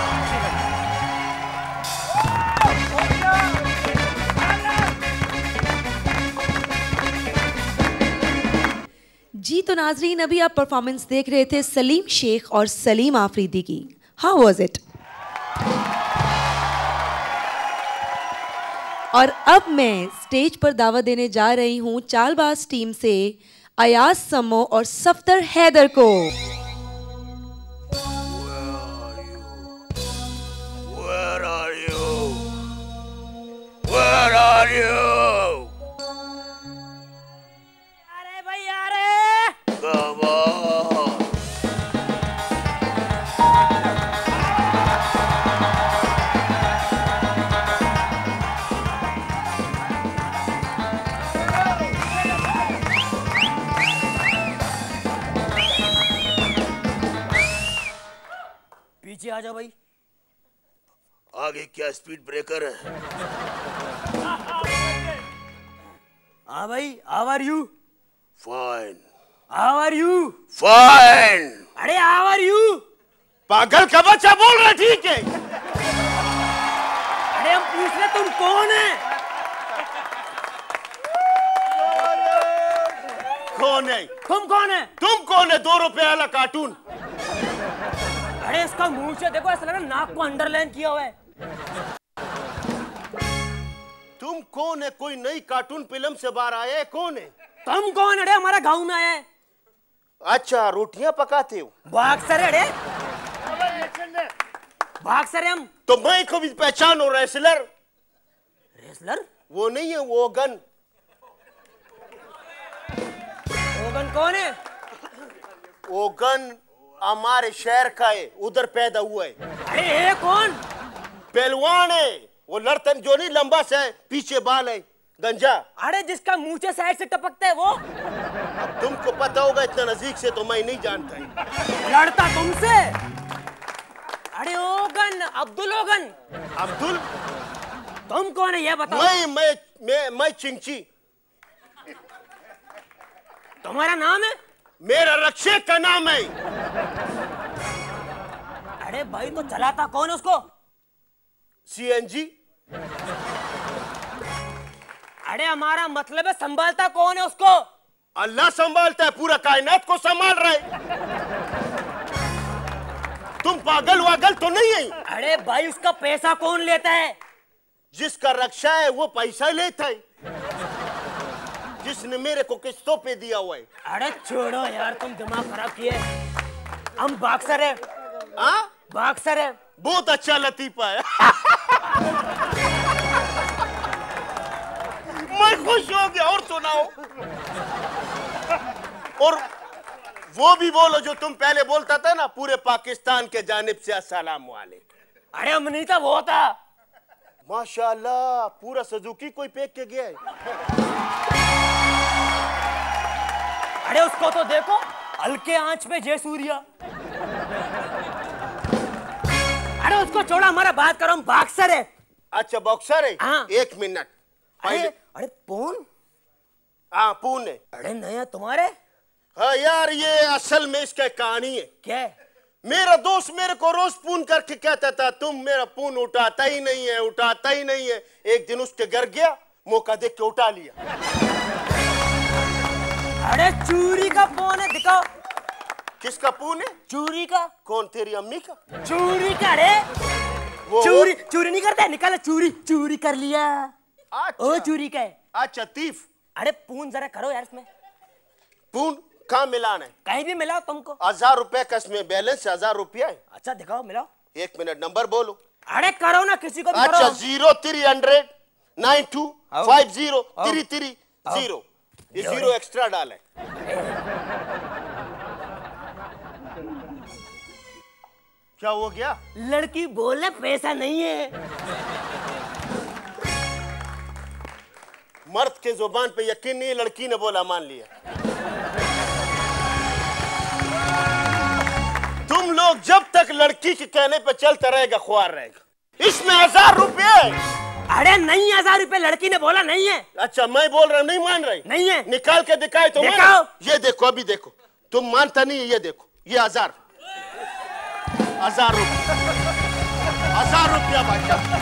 जी तो नाजरीन, अभी आप परफॉर्मेंस देख रहे थे सलीम शेख और सलीम आफरीदी की। How was it? और अब मैं स्टेज पर दावत देने जा रही हूं चालबाज टीम से अयाज समो और सफ्तर हैदर को। Where are you? Where are you? अरे भाई अरे! Come on. पीछे आ जाओ भाई। आगे क्या स्पीड ब्रेकर है? हाँ भाई, how are you? Fine. How are you? Fine. अरे हाउ आर यू? पागल का बच्चा बोल रहा, ठीक है? अरे हम पूछ रहे तुम कौन है? कौन है? तुम कौन है? तुम कौन है? दो रुपए वाला कार्टून। अरे इसका मुंह से देखो, ऐसा लग रहा है नाक को अंडरलाइन किया हुआ है। तुम कौन है? कोई नई कार्टून फिल्म से बाहर आया है? कौन है? तुम कौन? अरे हमारा गांव में आया है। अच्छा, रोटियां पकाते हो? बॉक्सर है। अरे बॉक्सर है हम। तो मैं को भी पहचानो, रेसलर। रेसलर? वो नहीं है, वो गन। वो गन कौन है? वो गन हमारे शहर का है, उधर पैदा हुआ है। अरे ये कौन? पहलवान है वो, लड़तन जो नहीं, लंबा सा है, पीछे बाल है, गंजा। अरे जिसका मुंह से साइड से टपकता है वो। अब तुमको पता होगा, इतना नजदीक से तो मैं नहीं जानता है। लड़ता तुमसे? अरे ओगन, अब्दुल ओगन। अब्दुल? तुम कौन है ये बताओ। मैं मैं मैं मैं चिंची। तुम्हारा नाम है? मेरा रक्षक का नाम है। अरे भाई तो चलाता कौन है उसको? सीएनजी। अरे हमारा मतलब है संभालता कौन है उसको? अल्लाह संभालता है, पूरा कायनात को संभाल रहा है। तुम पागल वागल तो नहीं है? अरे भाई उसका पैसा कौन लेता है? जिसका रक्षा है वो पैसा लेता है, जिसने मेरे को किस्तों पे दिया हुआ है। अरे छोड़ो यार, तुम दिमाग खराब किए। हम बॉक्सर है। हाँ बॉक्सर है। बहुत अच्छा लतीफा है। मैं खुश हो गया। और सुनाओ। और वो भी बोलो जो तुम पहले बोलता था ना, पूरे पाकिस्तान के जानिब से अस्सलाम वालेकुम। अरे हम नहीं था, वो था। माशाल्लाह, पूरा सुजुकी कोई फेंक के गया है। अरे उसको तो देखो, हल्के आंच पे जय सूर्या। अरे उसको छोड़ा, हमारा बात करो, हम बॉक्सर है। अच्छा बॉक्सर है। हाँ। एक मिनट। अरे अरे पून। हाँ पून है। अरे नया तुम्हारे? हाँ यार, ये असल में इसका कहानी है। क्या है? मेरा दोस्त मेरे को रोज फोन करके कहता था तुम मेरा फोन उठाता ही नहीं है, उठाता ही नहीं है। एक दिन उसके घर गया, मौका देख के उठा लिया। अरे चूरी का फोन है, दिखाओ। किसका फोन है? चूरी का। कौन, तेरी अम्मी का? चूरी का। रे वो चूरी चूरी नहीं करता, निकाला चूरी। चूरी कर लिया। अच्छा। ओ चूरी का है। अच्छा तीफ। अरे पून जरा करो यार इसमें। पून कहाँ मिलाना है? कहीं भी मिलाओ तुमको। हजार रुपए का इसमें बैलेंस, हजार रुपया है। अच्छा दिखाओ, मिलाओ। एक मिनट, नंबर बोलो। अरे करो ना, किसी को भी अच्छा, करो। Zero three hundred nine two five zero three three zero. ये जीरो एक्स्ट्रा डाल है। क्या हो गया? लड़की बोले पैसा नहीं है। मर्द के जुबान पे यकीन नहीं, लड़की ने बोला मान लिया। तुम लोग जब तक लड़की के कहने पे चलता रहेगा, ख्वार रहेगा। इसमें हजार रुपए। अरे नहीं, हजार रुपए लड़की ने बोला नहीं है। अच्छा मैं बोल रहा हूँ, नहीं मान रही? नहीं है। निकाल के दिखाए तो दिखाओ। ये देखो, अभी देखो। तुम मानता नहीं है, ये देखो, ये हजार हजार रुपया हजार रुपया भाई।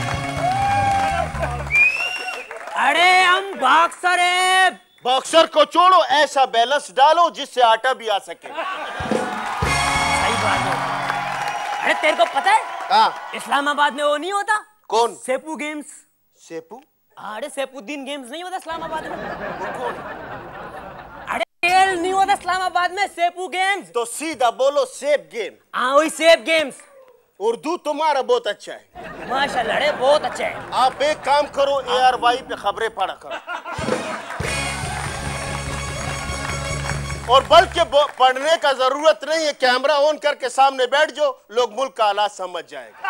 अरे हम बॉक्सर है। बॉक्सर को छोड़ो, ऐसा बैलेंस डालो जिससे आटा भी आ सके। सही बात है। अरे तेरे को पता है? हाँ। इस्लामाबाद में वो नहीं होता? कौन? सेपू गेम्स। सेपू? अरे सेपुद्दीन गेम्स नहीं होता इस्लामाबाद में? वो कौन? अरे खेल नहीं होता इस्लामाबाद में, सेपू गेम्स। तो सीधा बोलो सेप गेम। हाँ वही सेप गेम्स। उर्दू तुम्हारा बहुत अच्छा है। माशाल्लाह, अरे बहुत अच्छा है। आप एक काम करो, ए आर वाई पे खबरें पढ़ा करो। और बल्कि पढ़ने का जरूरत नहीं है, कैमरा ऑन करके सामने बैठ जाओ, लोग मुल्क का हालात समझ जाएगा।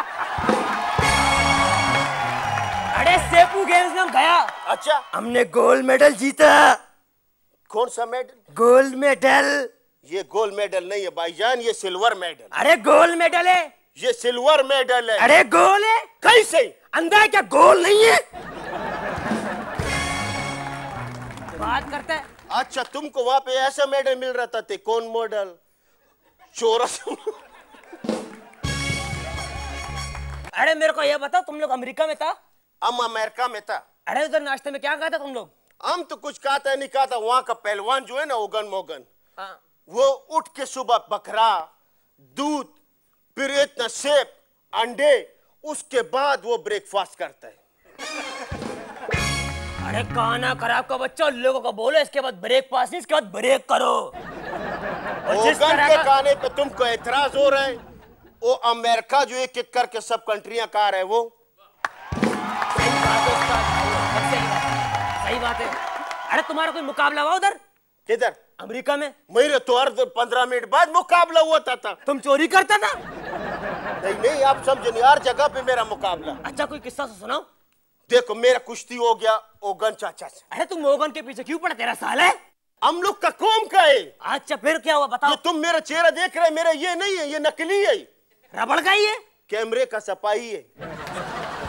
अरे सेपू गेम्स में हम गया। अच्छा। हमने गोल्ड मेडल जीता। कौन सा मेडल? Gold medal. ये गोल्ड मेडल नहीं है भाईजान, ये सिल्वर मेडल। अरे गोल्ड मेडल है। ये सिल्वर मेडल है। अरे गोल है। कैसे? अंधा है क्या? गोल नहीं है। बात करता है। अच्छा, तुमको वहां पे ऐसा मेडल मिल रहा था, ते कौन मॉडल? चोरस। अरे मेरे को ये बताओ, तुम लोग अमेरिका में था? हम अमेरिका में था। अरे उधर नाश्ते में क्या खाता तुम लोग? हम तो कुछ खाता नहीं खाता। वहां का पहलवान जो है ना, ओगन मोगन, हाँ। वो उठ के सुबह बकरा, दूध, फिर इतना सेब, अंडे, उसके बाद वो ब्रेकफास्ट करता है। अरे खाना खराब का बच्चा, लोगों को बोलो इसके बाद ब्रेकफास्ट नहीं, इसके बाद ब्रेक करो। ओगन के खाने पे तुमको एतराज हो रहा है? वो अमेरिका जो एक एक करके सब कंट्रियां कहा रहे, वो सही बात है। सही बात है। अरे तुम्हारा कोई मुकाबला हुआ उधर? किधर? अमेरिका में। मेरे तो हर पंद्रह मिनट बाद मुकाबला हुआ था। तुम चोरी करता था? नहीं नहीं, आप समझे नहीं, हर जगह पे मेरा मुकाबला। अच्छा कोई किस्सा तो सुनाओ। देखो, मेरा कुश्ती हो गया ओगन चाचा से। अरे तुम ओगन के पीछे क्यों पड़ा? तेरा साल है। हम लोग का कौम का है। अच्छा फिर क्या हुआ बताओ। ये तुम मेरा चेहरा देख रहे, मेरा ये नहीं है, ये नकली है। रबड़ का ही है। कैमरे का सफाई है।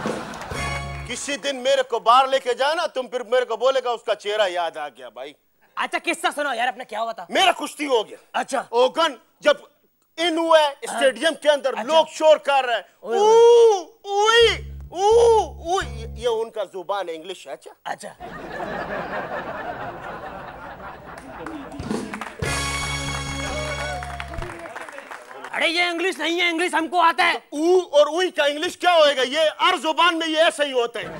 किसी दिन मेरे को बाहर लेके जाना, तुम फिर मेरे को बोलेगा उसका चेहरा याद आ गया भाई। अच्छा किस्सा सुनो यार अपना, क्या हुआ था? मेरा कुश्ती हो गया। अच्छा। ओगन जब इन हुआ स्टेडियम के अंदर, अच्छा। लोग शोर कर रहे हैं, ऊ उई ऊ उई, ये उनका जुबान है, इंग्लिश है। अच्छा अच्छा। अरे ये इंग्लिश नहीं है, इंग्लिश हमको आता है। ऊ और उई का इंग्लिश क्या होएगा? ये हर जुबान में ये ऐसा ही होता है।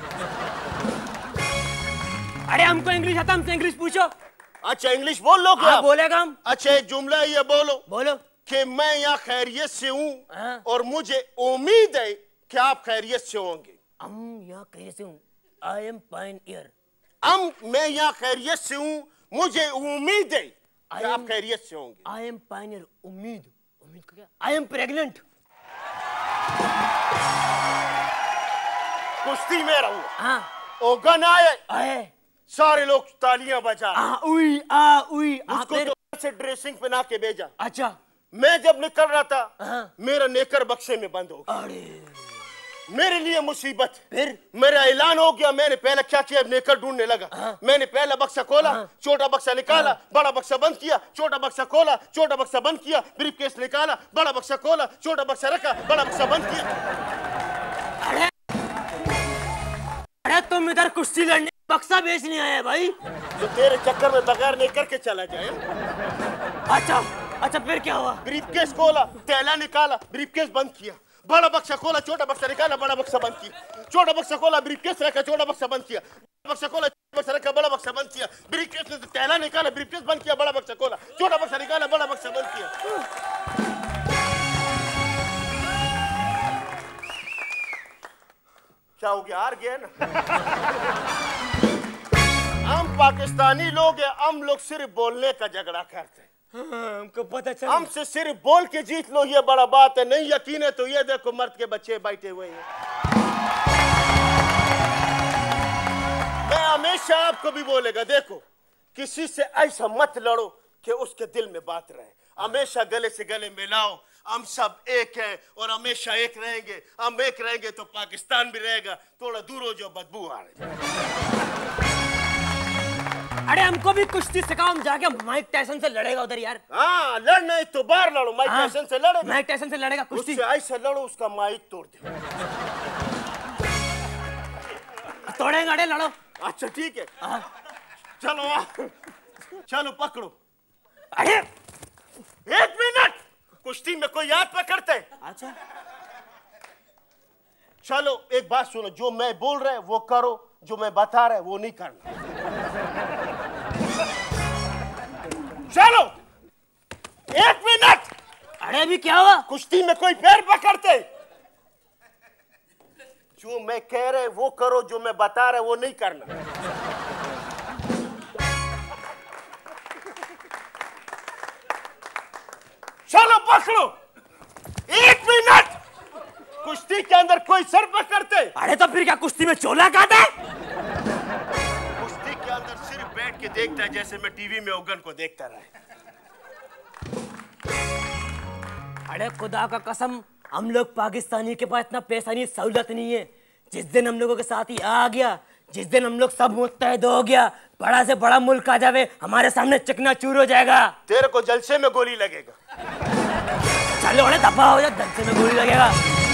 अरे हमको इंग्लिश आता, हमसे इंग्लिश पूछो। अच्छा इंग्लिश बोल लो क्या? हाँ, बोलेगा हम। अच्छा एक जुमला है, ये बोलो। बोलो। कि मैं यहाँ खैरियत से हूँ और मुझे उम्मीद है कि आप खैरियत से होंगे। हम यहाँ खैरियत से हूँ। I am pioneer। हम मैं यहाँ खैरियत से हूँ, मुझे उम्मीद है कि आप खैरियत से होंगे। I am pioneer। उम्मीद उम्मीद का क्या? I am pregnant। कुश्ती मेरा हुआ। हाँ। ओगन आए आए सारे लोग तालियां बजा। आ उई आ उई। उसको तो से ड्रेसिंग पहना के भेजा। अच्छा। मैं जब निकल रहा था मेरा नेकर बक्से में बंद हो गया। अरे मेरे लिए मुसीबत। फिर मेरा ऐलान हो गया। मैंने पहले क्या किया, नेकर ढूंढने लगा। मैंने पहला बक्सा खोला, छोटा बक्सा निकाला, बड़ा बक्सा बंद किया, छोटा बक्सा खोला, छोटा बक्सा बंद किया, ब्रीफकेस निकाला, बड़ा बक्सा खोला, छोटा बक्सा रखा, बड़ा बक्सा बंद किया। अरे अरे तुम इधर कुश्ती लड़ने बक्सा बेचने आए भाई? तो तेरे चक्कर में बगैर नहीं करके चला जाए। अच्छा अच्छा फिर क्या हुआ? ब्रीफकेस खोला, थैला निकाला, ब्रीफकेस बंद किया, बड़ा बक्सा खोला, छोटा बक्सा निकाला, बड़ा बक्सा बंद किया, छोटा बक्सा खोला, ब्रीफकेस रखा, छोटा बक्सा बंद किया, बड़ा बक्सा खोला, छोटा बक्सा रखा, बड़ा बक्सा बंद किया, ब्रीफकेस में थैला निकाला, ब्रीफकेस बंद किया, बड़ा बक्सा खोला, छोटा बक्सा निकाला, बड़ा बक्सा बंद किया। क्या हो गया? हार गया ना। हम पाकिस्तानी लोग हैं, हम लोग सिर्फ बोलने का झगड़ा करते हैं। हाँ, हमको पता चला। हमसे सिर्फ बोल के जीत लो, ये बड़ा बात है। नहीं यकीन है तो ये देखो मर्द के बच्चे बैठे हुए हैं। मैं हमेशा आपको भी बोलेगा, देखो किसी से ऐसा मत लड़ो कि उसके दिल में बात रहे। हमेशा गले से गले मिलाओ। हम सब एक हैं और हमेशा एक रहेंगे। हम एक रहेंगे तो पाकिस्तान भी रहेगा। थोड़ा दूर हो जो बदबू आ रही। अरे हमको भी कुश्ती सिखाओ, हम जाके माइक टायसन से लड़ेगा उधर यार। हाँ लड़ना है तो बाहर लड़ो, माइक हाँ, टायसन से लड़ेगा। माइक टायसन से लड़ेगा कुश्ती। उससे ऐसा लड़ो उसका माइक तोड़ दे। तोड़ेंगे अरे लड़ो। अच्छा ठीक है। चलो आ, चलो पकड़ो। अरे एक मिनट, कुश्ती में कोई याद पकड़ते? अच्छा चलो एक बात सुनो, जो मैं बोल रहा है वो करो, जो मैं बता रहा है वो नहीं करना। चलो एक मिनट। अरे अभी क्या हुआ? कुश्ती में कोई पैर पकड़ते? जो मैं कह रहा है वो करो, जो मैं बता रहा है वो नहीं करना। चलो पकड़ो। एक मिनट, कुश्ती के अंदर कोई सर पकड़ते? अरे तो फिर क्या कुश्ती में चोला काटा है? कुश्ती के अंदर सिर्फ बैठ के देखता है, जैसे मैं टीवी में ओगन को देखता रहा। अरे खुदा का कसम, हम लोग पाकिस्तानी के पास इतना पैसा नहीं, सहूलत नहीं है। जिस दिन हम लोगों के साथ ही आ गया, जिस दिन हम लोग सब मुत्तहिद हो गया, बड़ा से बड़ा मुल्क आ जावे, हमारे सामने चकना चूर हो जाएगा। तेरे को जलसे में गोली लगेगा। चलो अरे दफा हो जा, जलसे में गोली लगेगा।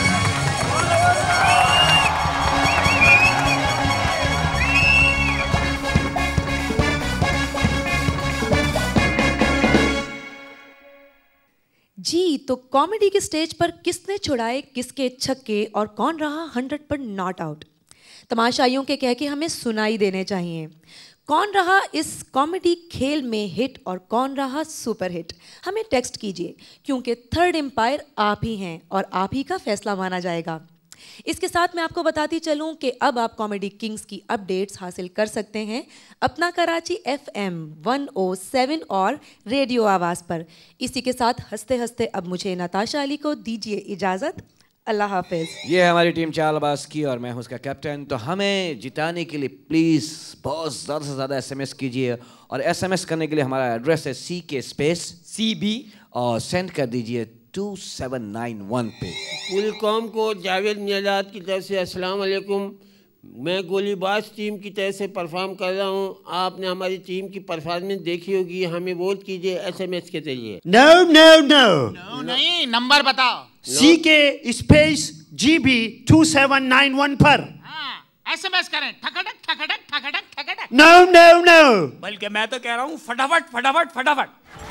जी तो कॉमेडी के स्टेज पर किसने छुड़ाए किसके छक्के और कौन रहा हंड्रेड पर नॉट आउट, तमाशाइयों के कह के हमें सुनाई देने चाहिए। कौन रहा इस कॉमेडी खेल में हिट और कौन रहा सुपर हिट, हमें टेक्स्ट कीजिए, क्योंकि थर्ड एम्पायर आप ही हैं और आप ही का फैसला माना जाएगा। इसके साथ मैं आपको बताती चलूं कि अब आप कॉमेडी किंग्स की अपडेट्स हासिल कर सकते हैं अपना Karachi F M one O seven और रेडियो आवाज़ पर। इसी के साथ हंसते हंसते अब मुझे नताशा अली को दीजिए इजाज़त। अल्लाह हाफिज। ये है हमारी टीम चालबाज की और मैं हूं उसका कैप्टन। तो हमें जिताने के लिए प्लीज़ बहुत ज़्यादा से ज़्यादा एसएमएस कीजिए और एसएमएस करने के लिए हमारा एड्रेस है C K space C B और सेंड कर दीजिए टू सेवन नाइन वन पे। फुल कॉम को जावेद नियाज़ाद की तरफ से अस्सलाम वालेकुम। मैं गोलीबाज टीम की तरह से परफॉर्म कर रहा हूँ। आपने हमारी टीम की परफॉर्मेंस देखी होगी, हमें वोट कीजिए एसएमएस के जरिए। नो नो नो नो नहीं, नंबर बताओ। C K space G B two seven nine one पर एसएमएस करें, ठकड़क ठकड़क ठकड़क ठकड़क। नो नो नो बल्कि मैं तो कह रहा हूँ फटाफट फटाफट फटाफट।